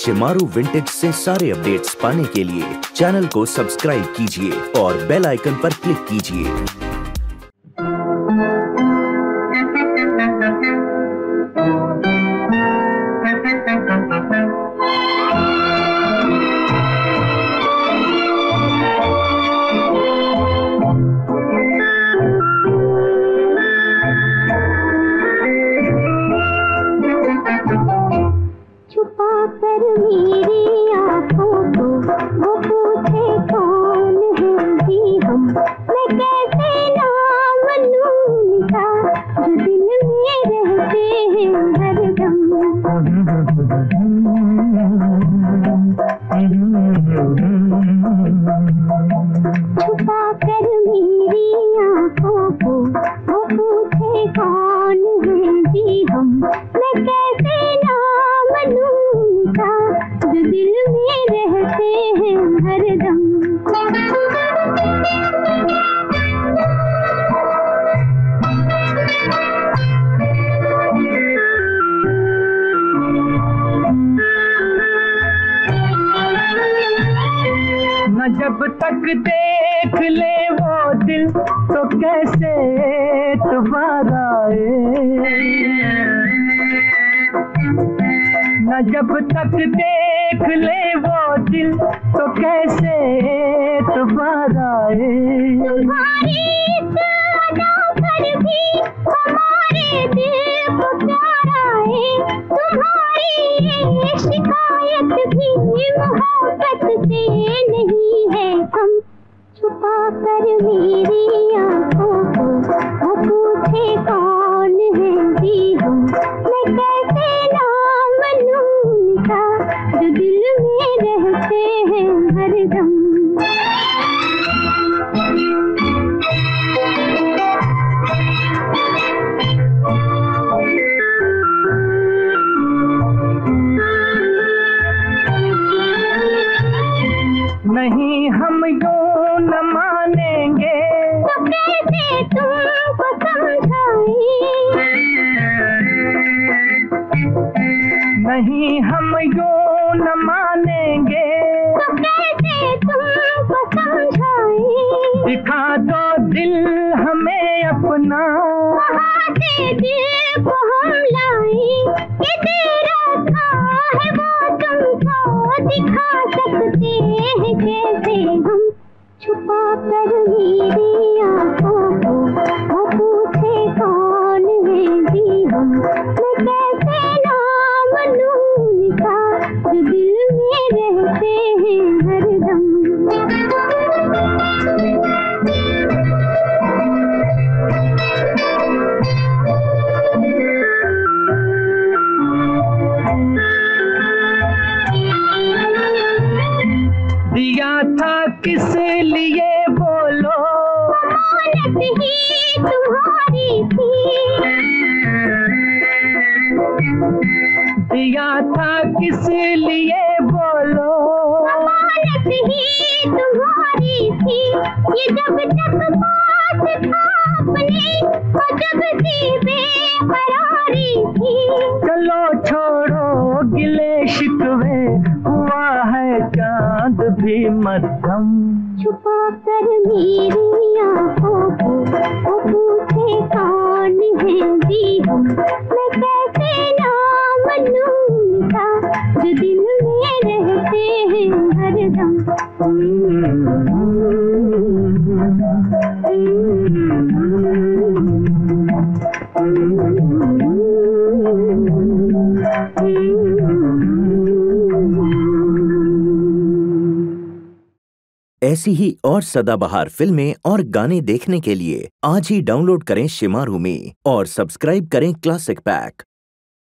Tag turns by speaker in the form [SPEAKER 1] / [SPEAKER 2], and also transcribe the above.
[SPEAKER 1] Shemaroo vintage से सारे updates पाने के लिए चैनल को सब्सक्राइब कीजिए और बेल आइकन पर क्लिक कीजिए।
[SPEAKER 2] छुपाकर मेरी आँखों को वो पूछे कौन है जी हम, मैं कैसे नाम लूं उनका जो दिल में रहते हैं हरदम। छुपाकर मेरी आँखों को वो पूछे कौन है जी हम, मैं कैसे नाम लूं उनका जो दिल में रहते हैं हरदम।
[SPEAKER 3] न जब तक देख ले वो दिल तो कैसे दोबारा आए, न जब तक देख ले वो दिल तो कैसे दोबारा आए।
[SPEAKER 2] तुम्हारी अदा पर भी हमारे दिल को प्यार आए, तुम्हारी ये शिकायत भी मोहब्बत से नहीं है हम। छुपाकर मेरी आँखों को वो पूछे कौन है जी हम, मैं कैसे नाम लूं उनका जो दिल में रहते हैं हरदम।
[SPEAKER 3] नहीं हम यूं न मानेंगे
[SPEAKER 2] तो कैसे तुमको समझाएं,
[SPEAKER 3] नहीं हम यूं न मानेंगे
[SPEAKER 2] तो कैसे तुमको समझाएं।
[SPEAKER 3] दिखा दो दिल हमें अपना,
[SPEAKER 2] वहाँ से दिल को हम लाएं, ये तेरा था है वो तुमको दिखा सकते हैं कैसे हम। छुपाकर मेरी आँखों को वो पूछे कौन है जी हम, मैं कैसे नाम लूं उनका जो दिल में रहते हैं हरदम।
[SPEAKER 3] दिया था किस लिए बोलो,
[SPEAKER 2] अमानत ही तुम्हारी थी,
[SPEAKER 3] दिया था किस लिए बोलो,
[SPEAKER 2] अमानत ही तुम्हारी थी। ये जब तक पास था अपने और जब सी बेकरारी थी।
[SPEAKER 3] चलो छोड़ो गिले शिकवे, हुआ है चांद भी मध्यम।
[SPEAKER 2] छुपाकर मेरी आँखों को वो पूछे कौन है जी हम, मैं कैसे नाम लूं उनका जो दिल में रहते हैं हरदम।
[SPEAKER 1] ऐसी ही और सदाबहार फिल्में और गाने देखने के लिए आज ही डाउनलोड करें शिमारू में और सब्सक्राइब करें क्लासिक पैक।